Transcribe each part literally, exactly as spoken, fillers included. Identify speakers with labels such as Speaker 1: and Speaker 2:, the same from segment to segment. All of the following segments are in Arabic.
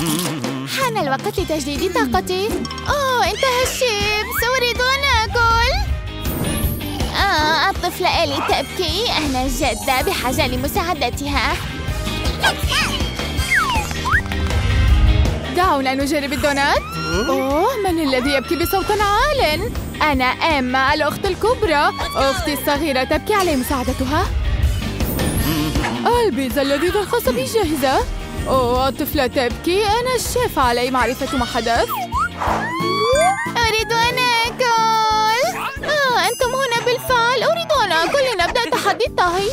Speaker 1: حان الوقت لتجديد طاقتي. أوه انتهى الشيبس، أريد أن آكل. آه الطفلة إلي تبكي. أنا جدة بحاجة لمساعدتها. دعونا نجرب الدونات. أوه من الذي يبكي بصوت عال؟ أنا إما الأخت الكبرى. أختي الصغيرة تبكي، علي مساعدتها. البيتزا اللذيذة الخاصة بي جاهزة. أوه الطفلة تبكي. أنا الشيف، علي معرفة ما حدث. أريد أن آكل. آه أنتم هنا بالفعل. أريد أن آكل. لنبدأ تحدي الطهي.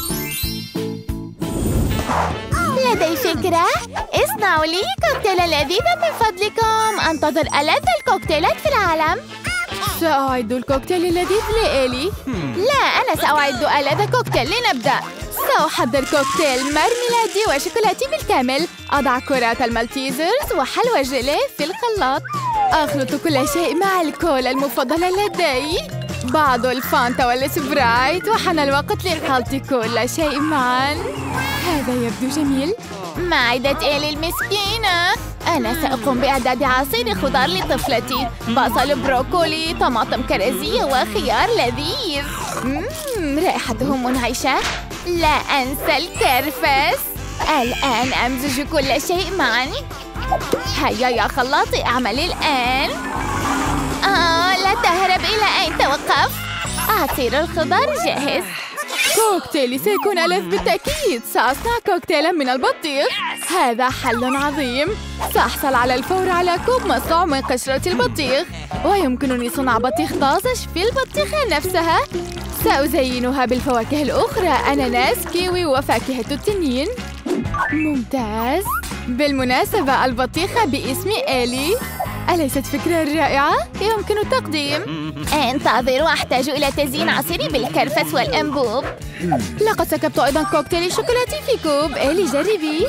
Speaker 1: لدي فكرة. اصنعوا لي كوكتيلا لذيذة من فضلكم. أنتظر ألذ الكوكتيلات في العالم. سأعد الكوكتيل اللذيذ لإلي. لا أنا سأعد ألذ كوكتيل. لنبدأ. سأحضر كوكتيل مارميلادي وشوكولاتي بالكامل. أضع كرات المالتيزرز وحلوى جيلي في الخلاط. أخلط كل شيء مع الكولا المفضلة لدي، بعض الفانتا والسبرايت. وحان الوقت لخلط كل شيء معا. هذا يبدو جميل. معدة إلي المسكينة. أنا سأقوم بإعداد عصير خضار لطفلتي. بصل، بروكولي، طماطم كرزية وخيار لذيذ. مم، رائحته منعشة. لا أنسى الكرفس. الآن أمزج كل شيء معا. هيا يا خلاطي اعملي الآن. آه لا تهرب. إلى أين توقف؟ عصير الخضار جاهز. كوكتيلي سيكون ألذ بالتأكيد. سأصنع كوكتيلا من البطيخ. هذا حل عظيم. سأحصل على الفور على كوب مصنوع من قشرة البطيخ، ويمكنني صنع بطيخ طازج في البطيخة نفسها. سأزينها بالفواكه الأخرى، أناناس، كيوي وفاكهة التنين. ممتاز. بالمناسبة البطيخة باسم إلي. أليست فكرة رائعة؟ يمكن التقديم. انتظروا، أحتاج إلى تزيين عصيري بالكرفس والأنبوب. لقد سكبت أيضا كوكتيل شوكولاتي في كوب. إلي جربي.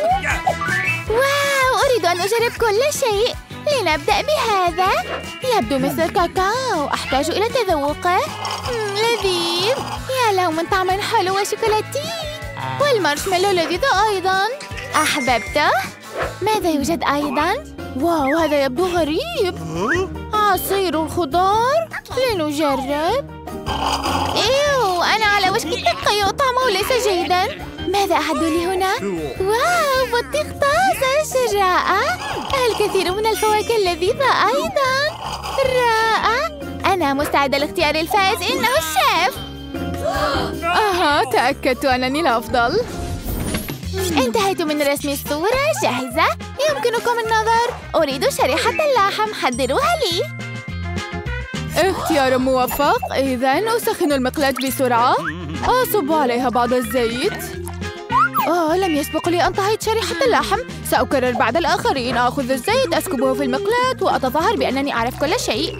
Speaker 1: واو أريد أن أجرب كل شيء. لنبدأ بهذا. يبدو مثل الكاكاو. أحتاج إلى تذوقه. لذيذ. يا له من طعم حلو وشوكولاتي. والمارشميلو لذيذ أيضا. أحببته. ماذا يوجد أيضا؟ واو هذا يبدو غريب. عصير الخضار. لنجرب. إيو أنا على وشك التقيؤ. طعمه ليس جيدا. ماذا أعدوا لي هنا؟ واو بطيخ طازج رائع. الكثير من الفواكه اللذيذة أيضا. رائع. أنا مستعدة لاختيار الفائز. إنه الشيف. أها تأكدت أنني الأفضل. انتهيت من رسم الصورة. جاهزة. يمكنكم النظر. أريد شريحة اللحم. حضروها لي. اختيار موفق. إذن أسخن المقلاة بسرعة. أصب عليها بعض الزيت. آه لم يسبق لي أن طهيت شريحة اللحم. سأكرر بعد الآخرين. أخذ الزيت أسكبه في المقلاة وأتظاهر بأنني أعرف كل شيء.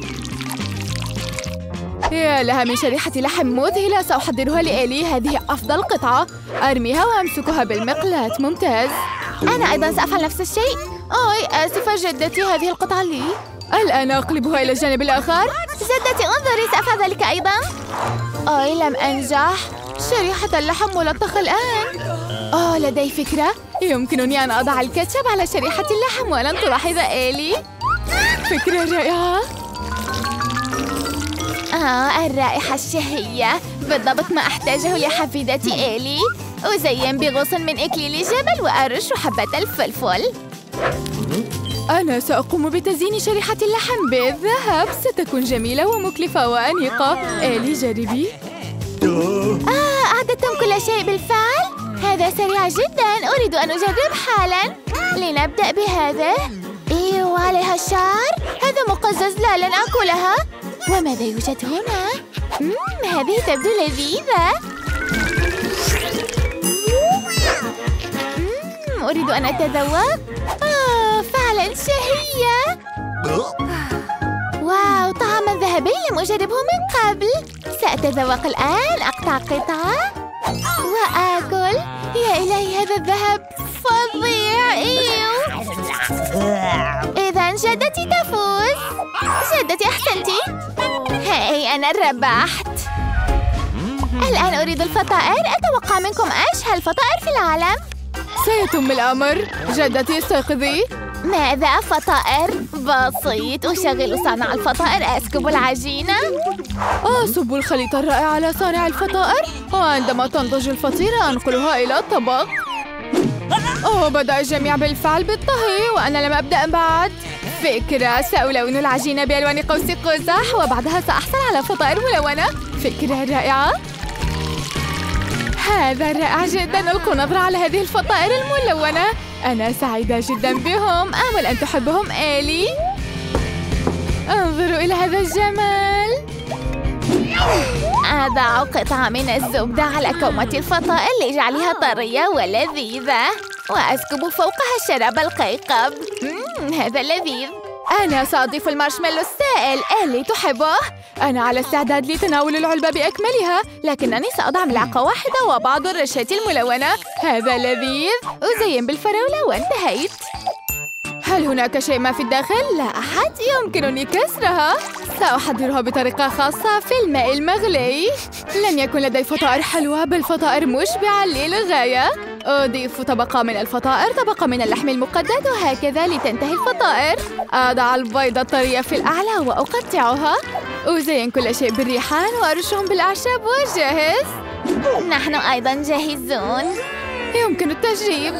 Speaker 1: يا لها من شريحة لحم مذهلة. سأحضرها لإلي. هذه أفضل قطعة. أرميها وأمسكها بالمقلاة. ممتاز. أنا أيضا سأفعل نفس الشيء. أوي آسفة جدتي، هذه القطعة لي. الآن أقلبها إلى الجانب الآخر. جدتي انظري، سأفعل ذلك أيضا. أوي لم أنجح. شريحة اللحم ملطخة الآن. آه لدي فكرة. يمكنني أن أضع الكاتشب على شريحة اللحم ولن تلاحظ إلي. فكرة رائعة. آه الرائحة الشهية. بالضبط ما أحتاجه لحفيدتي إلي. أزين بغصن من إكليل الجبل وأرش حبة الفلفل. أنا سأقوم بتزيين شريحة اللحم بالذهب. ستكون جميلة ومكلفة وأنيقة. إلي جربي. آه أعددتم كل شيء بالفعل؟ هذا سريع جدا. أريد أن أجرب حالا. لنبدأ بهذا. إيوه عليها الشعر. هذا مقزز. لا لن أكلها. وماذا يوجد هنا؟ مم هذه تبدو لذيذة. مم أريد أن أتذوق. آه فعلا شهية. واو طعما ذهبي لم أجربه من قبل. سأتذوق الآن. أقطع قطعة وآكل. يا إلهي هذا الذهب فظيع. إيو. إذن جدتي تفوز. جدتي أحسنتي. هاي أنا ربحت. الآن أريد الفطائر. أتوقع منكم أشهى الفطائر في العالم. سيتم الأمر. جدتي استيقظي. ماذا؟ فطائر؟ بسيط. أشغل صانع الفطائر. أسكب العجينة. أصب الخليط الرائع على صانع الفطائر، وعندما تنضج الفطيرة أنقلها إلى الطبق. أوه، بدأ الجميع بالفعل بالطهي وأنا لم أبدأ بعد. فكرة، سألون العجينة بألوان قوس قزح وبعدها سأحصل على فطائر ملونة. فكرة رائعة. هذا رائع جدا. ألقوا نظرة على هذه الفطائر الملونة. أنا سعيدة جدا بهم. آمل أن تحبهم إيلي. انظروا إلى هذا الجمال. أضع قطعة من الزبدة على كومة الفطائر لجعلها طرية ولذيذة، وأسكب فوقها الشراب القيقب. مم، هذا لذيذ. أنا سأضيف المارشميلو السائل. إيلي تحبه؟ أنا على استعداد لتناول العلبة بأكملها، لكنني سأضع ملعقة واحدة وبعض الرشات الملونة. هذا لذيذ. أزين بالفراولة وانتهيت. هل هناك شيء ما في الداخل؟ لا أحد. يمكنني كسرها. سأحضرها بطريقة خاصة في الماء المغلي. لم يكن لدي فطائر حلوة، بل فطائر مشبعة للغاية. أضيف طبقة من الفطائر، طبقة من اللحم المقدد، وهكذا لتنتهي الفطائر. أضع البيضة الطرية في الأعلى وأقطعها. أزين كل شيء بالريحان وأرشهم بالأعشاب وجاهز. نحن أيضا جاهزون. يمكن التجريب.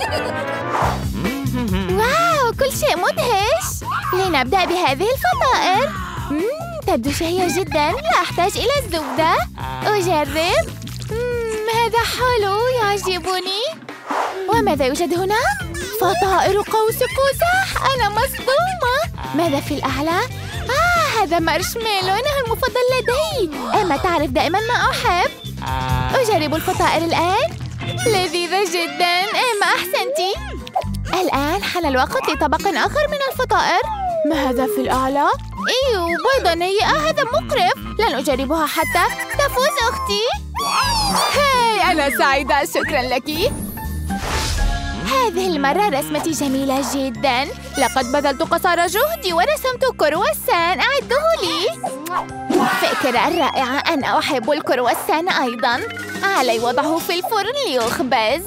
Speaker 1: واو، كل شيء مدهش. لنبدأ بهذه الفطائر. مم، تبدو شهية جدا. لا أحتاج إلى الزبدة. أجرب. مم، هذا حلو، يعجبني. وماذا يوجد هنا؟ فطائر قوس قزح. أنا مصدومة. ماذا في الأعلى؟ آه، هذا مارشميلو. إنه المفضل لدي. أما تعرف دائما ما أحب. أجرب الفطائر الآن. لذيذة جدا. أما أحسنتي. الآن حان الوقت لطبق آخر من الفطائر. ما هذا في الأعلى؟ إيو، بيضة نيئة. هذا مقرف. لن أجربها حتى تفوز أختي. هاي، أنا سعيدة. شكرا لك. هذه المرة رسمتي جميلة جدا. لقد بذلت قصارى جهدي ورسمت كرواسان. أعده لي. فكرة رائعة. أنا أحب الكرواسان أيضا. علي وضعه في الفرن ليخبز.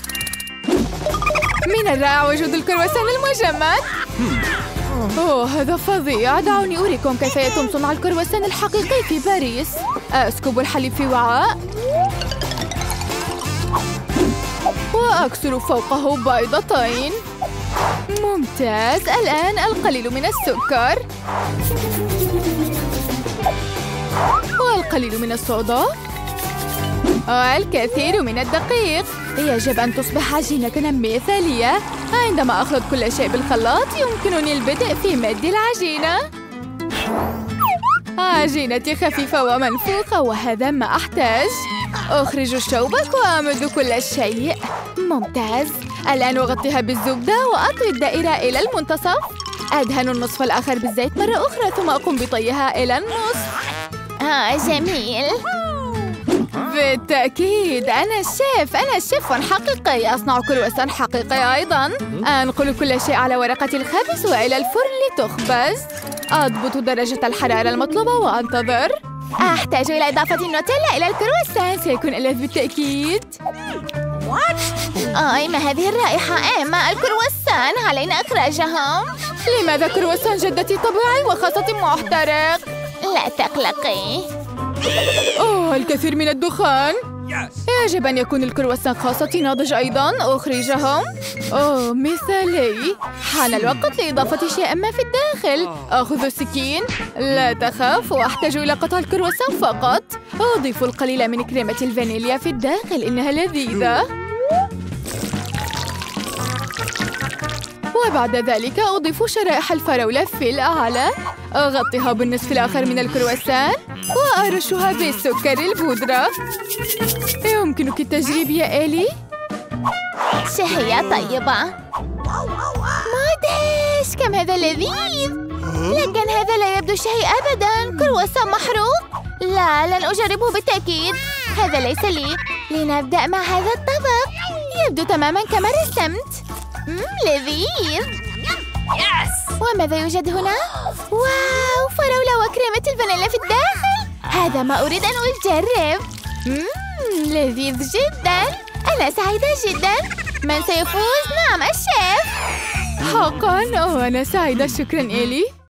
Speaker 1: من الرائع وجود الكرواسان المجمد. أوه، هذا فظيع. دعوني أريكم كيف يتم صنع الكرواسان الحقيقي في باريس. أسكب الحليب في وعاء وأكسر فوقه بيضتين. ممتاز. الآن القليل من السكر والقليل من الصودا والكثير من الدقيق. يجب أن تصبح عجينة مثالية. عندما أخلط كل شيء بالخلاط يمكنني البدء في مد العجينة. عجينتي خفيفة ومنفوخة، وهذا ما أحتاج. أخرج الشوبك وأمد كل شيء. ممتاز. الآن أغطيها بالزبدة وأطوي الدائرة إلى المنتصف. أدهن النصف الآخر بالزيت مرة أخرى ثم أقوم بطيها إلى النصف. آه، جميل. بالتأكيد. أنا الشيف. أنا شيف حقيقي. أصنع كرواسان حقيقي أيضا. أنقل كل شيء على ورقة الخبز وإلى الفرن لتخبز. أضبط درجة الحرارة المطلوبة وأنتظر. أحتاج إلى إضافة النوتيلا إلى الكرواسان. سيكون ألذ بالتأكيد. أي، ما هذه الرائحة؟ إما الكرواسان علينا إخراجهم. لماذا كرواسان جدتي طبيعي وخاصة محترق؟ لا تقلقي. أوه، الكثير من الدخان. يجب أن يكون الكرواسان خاصتي ناضج أيضا. أخرجهم. أوه، مثالي. حان الوقت لإضافة شيء ما في الداخل. أخذ السكين. لا تخاف، وأحتاج إلى قطع الكرواسان فقط. أضيف القليل من كريمة الفانيليا في الداخل. إنها لذيذة. وبعد ذلك أضيف شرائح الفراولة في الأعلى. أغطيها بالنصف الآخر من الكرواسان وأرشها بالسكر البودرة. يمكنك التجريب يا إيلي. شهية طيبة. مدهش. كم هذا لذيذ. لكن هذا لا يبدو شيء أبدا. كرواسان محروق. لا، لن أجربه بالتأكيد. هذا ليس لي. لنبدأ مع هذا الطبق. يبدو تماما كما رسمت. مم، لذيذ. وماذا يوجد هنا؟ واو، فراولة وكريمة الفانيلا في الداخل. هذا ما أريد أن أجرب. مم، لذيذ جدا. أنا سعيدة جدا. من سيفوز؟ نعم، الشيف. حقاً؟ أوه، أنا سعيدة، شكراً إيلي.